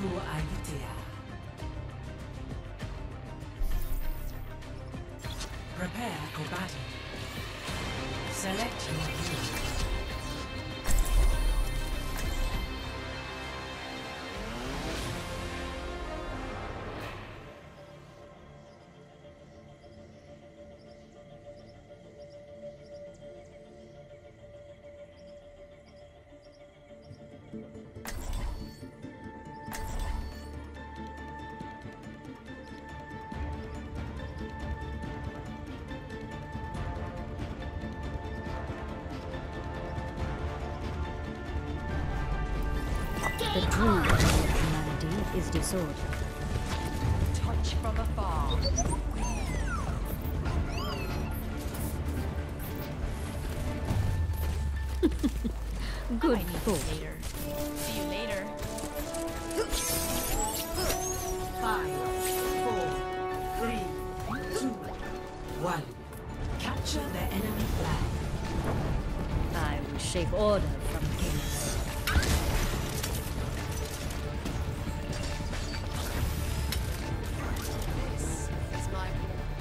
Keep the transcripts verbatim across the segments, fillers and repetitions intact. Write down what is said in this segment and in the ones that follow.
Aitea. Prepare for battle. Select your hero. The true of humanity is disorder. Touch from afar. Good I need thought. you later. See you later. Five, four, three, two, one. Capture the enemy flag. I will shake order from chaos. This is my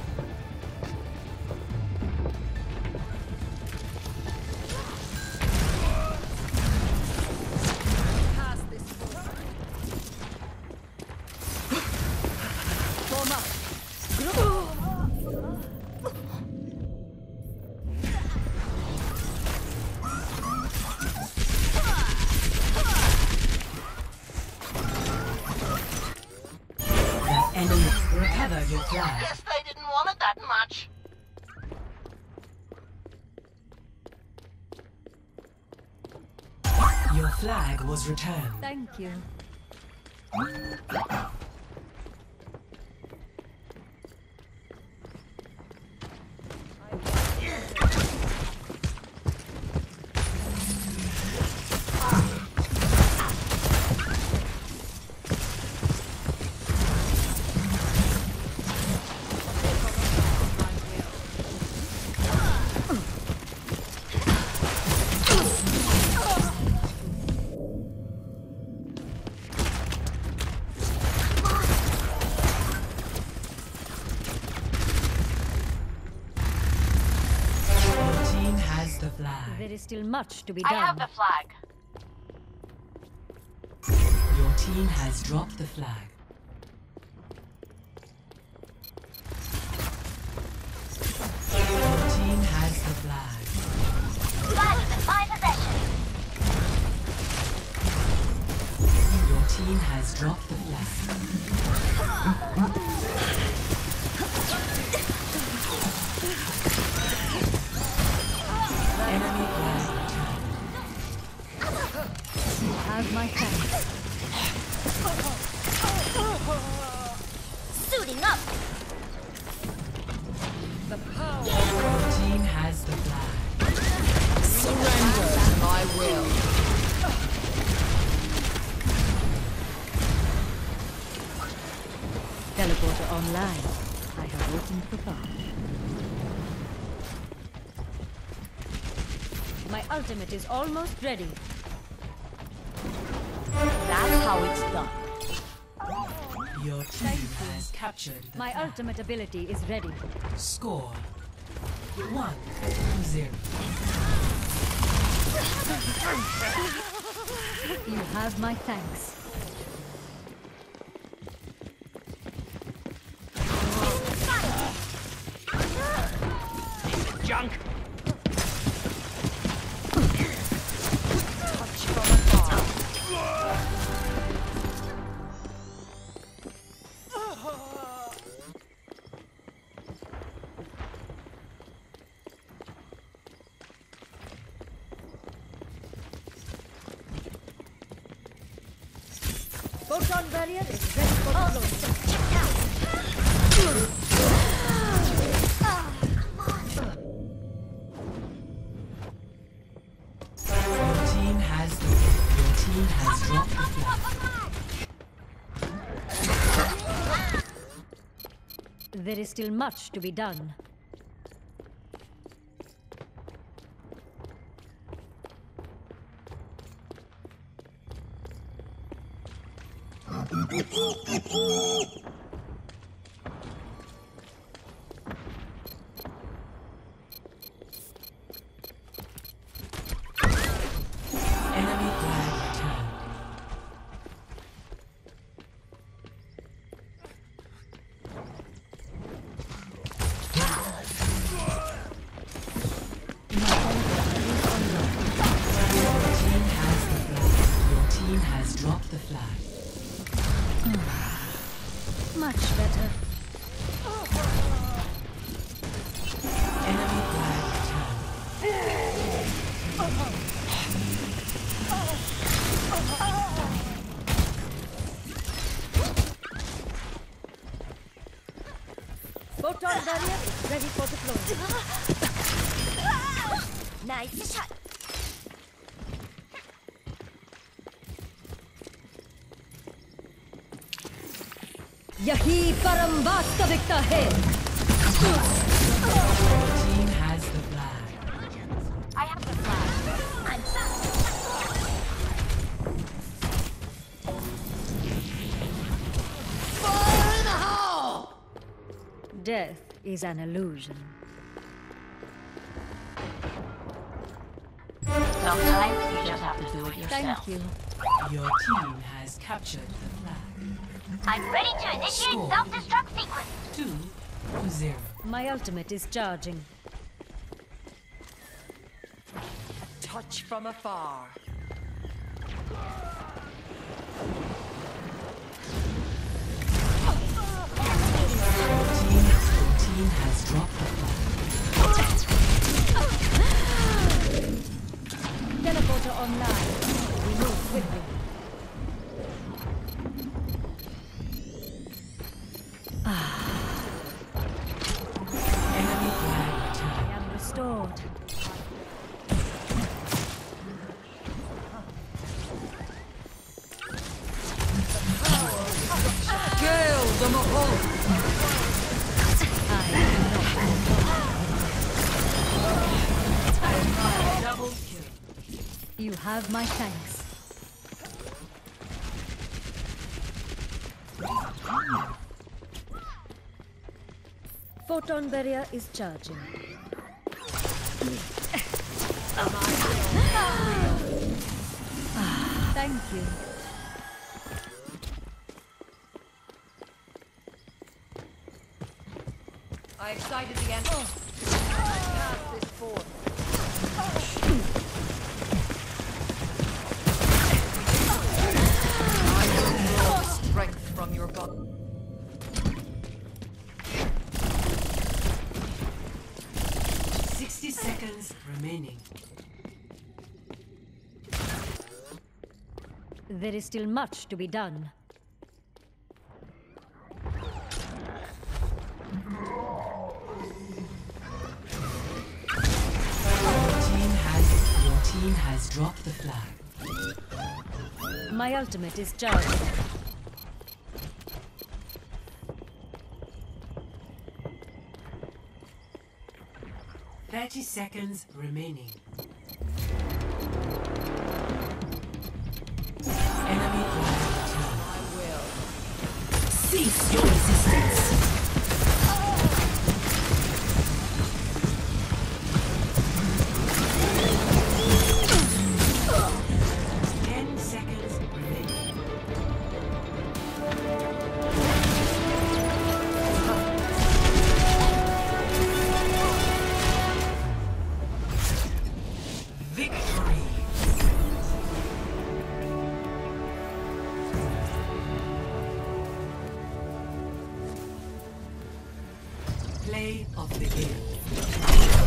pass this forward. Form up. Enemy, recover your flag. Guess they didn't want it that much. Your flag was returned. Thank you. Your team has the flag. There is still much to be I have done. the flag. Your team has dropped the flag. Your team has the flag. Flag is in my possession. Your team has dropped the flag. Enemy flag returned. You have my thanks. Suiting up. The power. Your team has the flag. Surrender to my will. Teleporter online. I have opened the path. My ultimate is almost ready. That's how it's done. Your team has captured the My flag. ultimate ability is ready. Score one zero. You have my thanks. Junk. Touch from afar. Photon barrier is ready for deployment. Your team has the Your team has dropped the flag. There is still much to be done. better. Enemy flag returned. Photon barrier is ready for deployment. Nice shot. यही परम वास्तविकता है. Your team has the flag. I have the flag. I'm Fire in the hole! Death is an illusion. Sometimes you just have to do it yourself. Thank you. Your team has captured the flag. I'm ready to initiate Score. self-destruct sequence. Two to zero. My ultimate is charging. Touch from afar. Your team, your team has dropped the flag. Teleporter online. We move quickly. Enemy flag I returned. am restored. Gale the Mahal! I am not. Double kill. You have my thanks. Photon barrier is charging. Ah, thank you. I excited the end. Oh. Pass this forth. I will draw strength from your body. Sixty seconds remaining. There is still much to be done. Your team has your team has dropped the flag. My ultimate is charging. Thirty seconds remaining. Enemy flag returned. I will. Cease your resistance. Ten seconds remaining. Victory. Play of the game.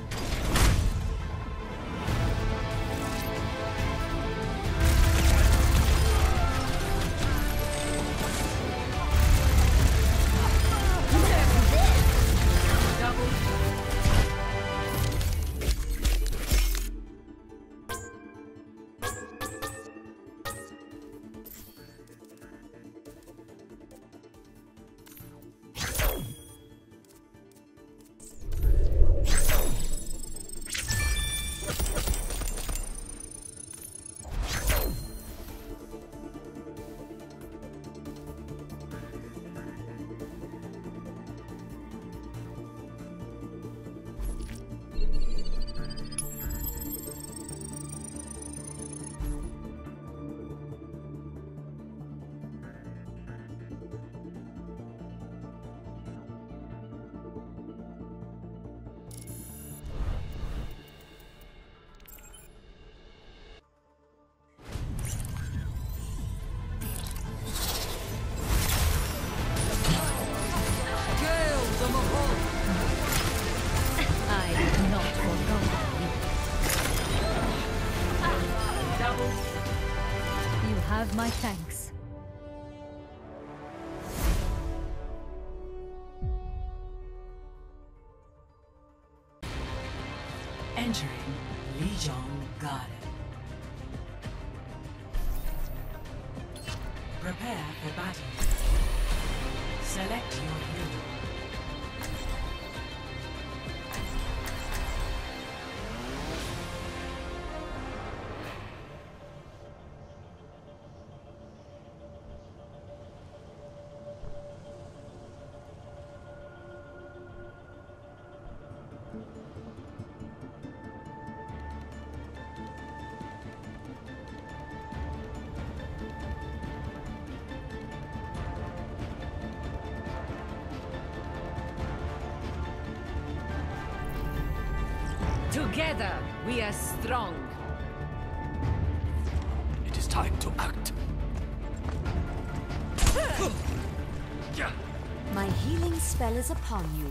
Double My thanks. Entering Legion Garden. Prepare for battle. Select your hero. Together, we are strong. It is time to act. My healing spell is upon you.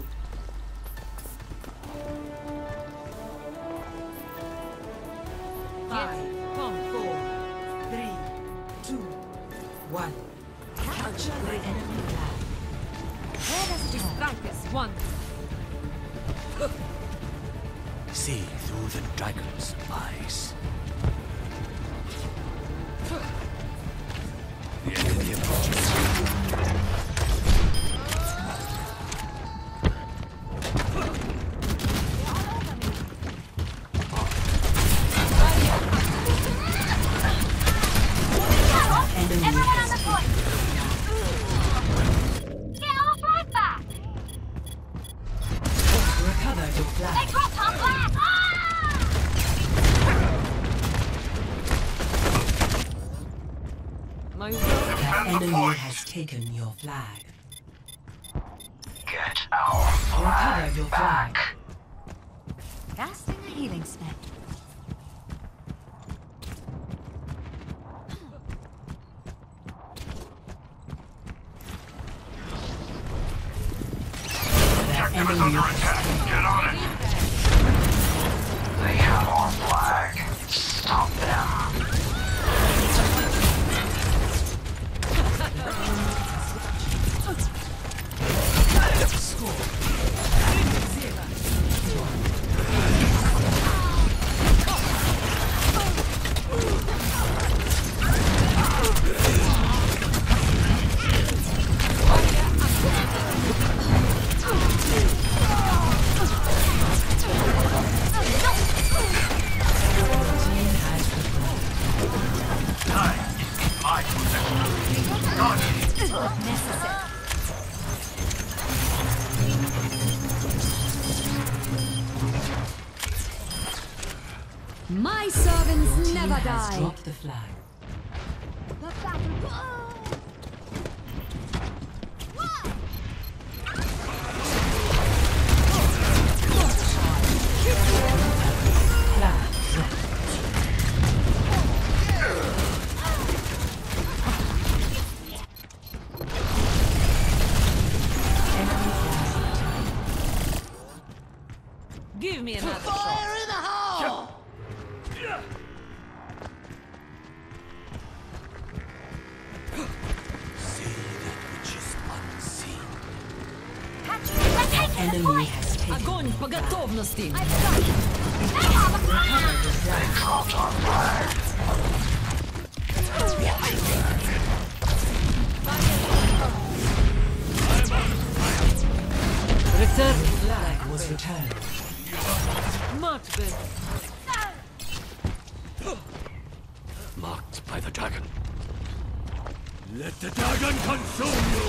Five, four, three, two, one. Capture the enemy flag. Where does it start? Strike as one. See through the dragon's eyes. The enemy approaches. Everyone on the point! Get our flag back! Recover your flag. They dropped our flag! Ah! My The enemy has taken your flag. Get our Recover your flag. Casting a healing spell. The enemy has Get on it! They have our flag. Stop them. score. My servants never Has die. dropped the flag. Flag dropped. Enemy flag. Give me another shot. See that which is unseen. Enemy has taken. Огонь по готовности. They have a flag! They dropped our flag. Return. Flag was returned. Much better. Marked by the dragon. Let the dragon consume you!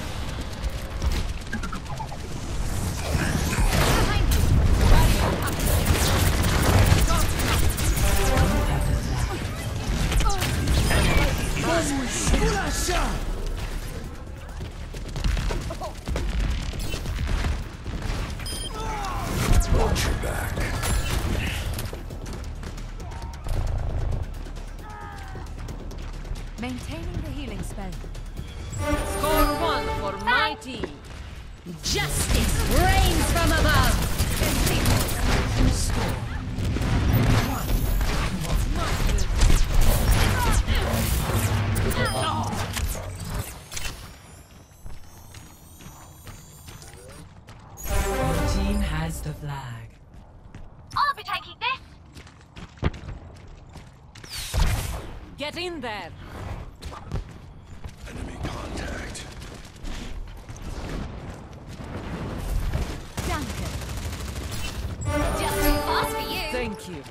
Watch your back. Maintaining the healing spell. Score one for my team. Justice reigns from above. Score. One. has the flag. I'll be taking this. Get in there! Enemy contact. Danke! Just too fast for you. Thank you.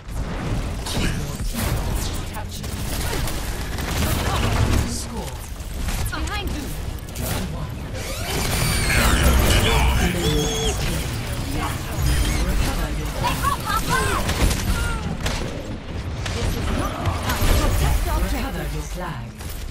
Capture. Score. Behind you. Recover your They got my flag. Recover your flag.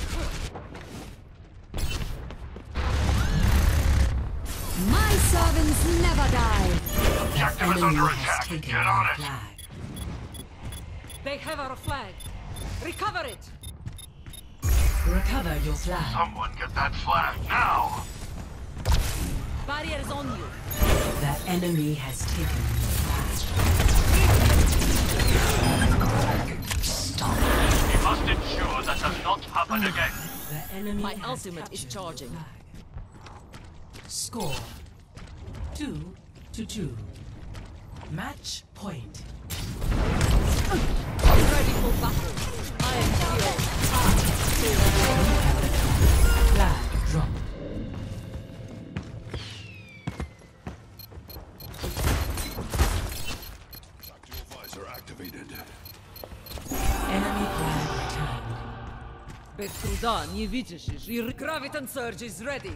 My servants never die. Objective is under attack. Taken Get our on it. flag. They have our flag. Recover it! Recover your flag. Someone get that flag now. Barrier is on you. The enemy has taken your We must ensure that does not happen again. flag. The enemy My has ultimate is captured your charging. flag. Score. Two to two. Match point. Ready for battle. I am here. Flag drop. Tactical visor activated. Enemy flag returned. Bez truda nie widzisz, i Graviton Surge is ready.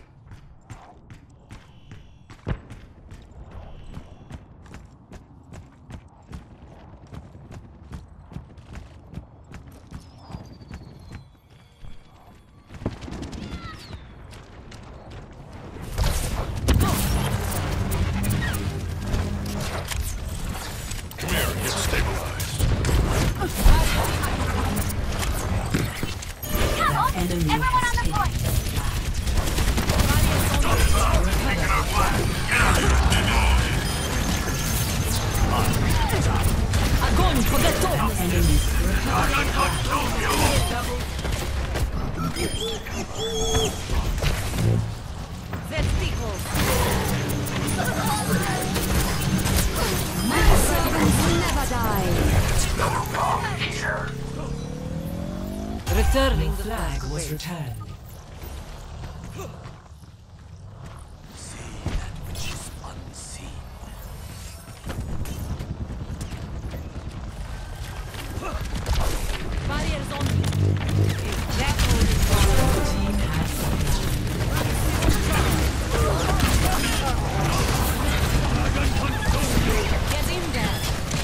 Come here, get stabilized. Come on. Enemy Everyone has on the taken point. Taking our flag. Get out of Огонь по готовности! Enemy Dragon consume you. That tickles! My servants never die. Returning the flag flag. was returned. See that which is unseen. Barrier is on you. That The team has the Get in there!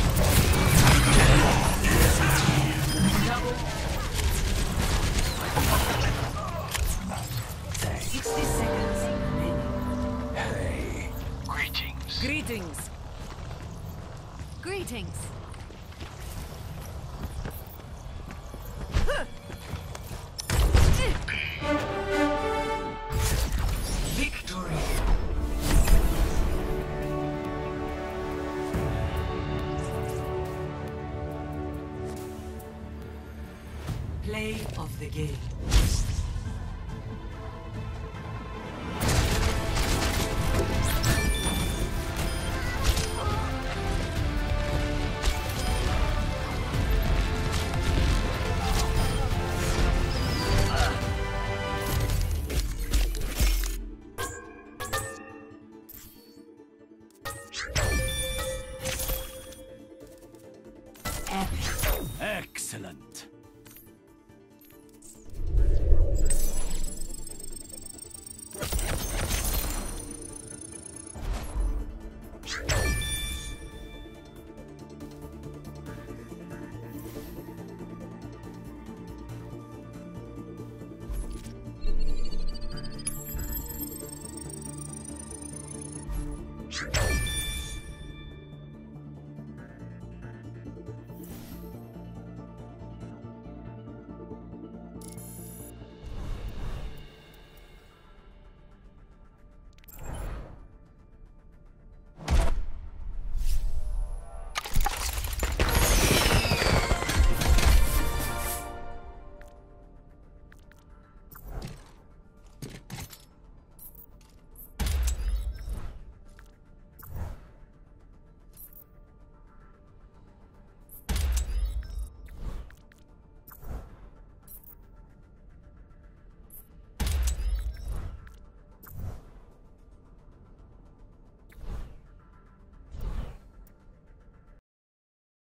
sixty seconds remaining. Hey. Greetings. Greetings! Greetings. Victory. Play of the game. Excellent.